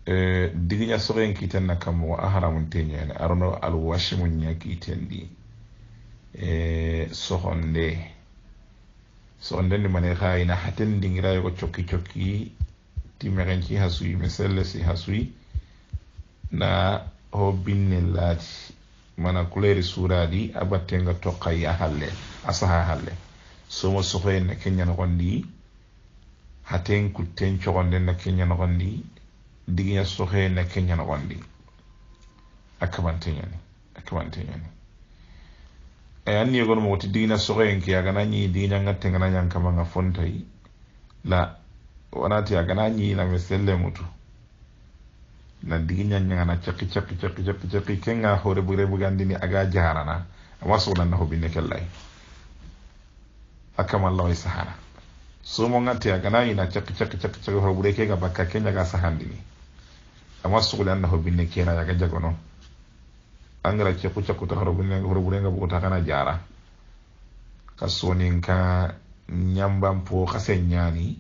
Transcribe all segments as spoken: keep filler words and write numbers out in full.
e diginya soren kiten na kamo aharamun tenyen arono alwashimun nya kitendi e sohonde sohonde ni mane khayina haten dingira yo chokki chokki timerenki hasui meselle si hasui na ho binne lati mana kuleri suradi abattenga tokkay ahalle asaha halle somo sohoyen na kenya no gondi haten kutten chogonde na kenya no gondi diginya sohoyen na kenya no gondi akabantenyani akabantenyani e anni yogon mo ti digina sohoyen ki aga nani diginya ngatte ngana nyang kama nga fontai la wanati aga nani na meselle mutu na diginya nyanga na chaki chaki chaki chaki chaki kenga hore bure bugandini aga jarana wasola na hobine kellay akama Allah wa sahana so mo ngati aga nani na chaki chaki chaki chaki hore bure kenga bakka kenya ga sahandini wasola na hobine kena yaga jagono angara chaku chaku ta hore bure hore bure nga buta kana jara kasoni ka nyambam po kasenyani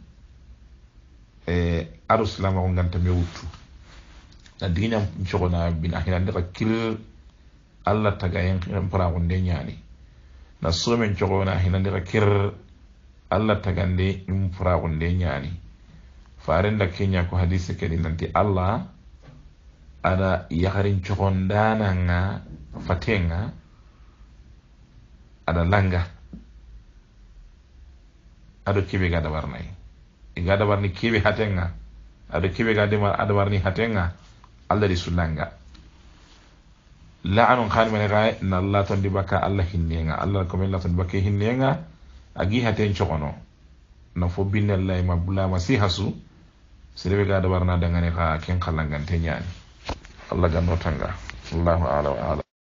e aruslama ko nganta mewutu na diginya chogona bin ahina ndaka kil Allah taga yen para wonde nyani na somen chogona ahina ndaka kir Allah taga nde im para wonde nyani farenda kenya ko hadisi kedi nanti Allah ada yakarin chogondana nga fatenga ada langa ado kibe gada barnay igada barni kibe hatenga ado kibe gada mar ada barni hatenga Allah di sulanga la'anun khalima ga na Allah tan dibaka Allah hinnenga Allah ko mella tan bakke hinnenga agi haten chokono na fo binne Allah ma bula masihasu sirebe ga dabarna dangane ka ken khalangante nyani Allah ganno tanga Allahu a'la wa a'la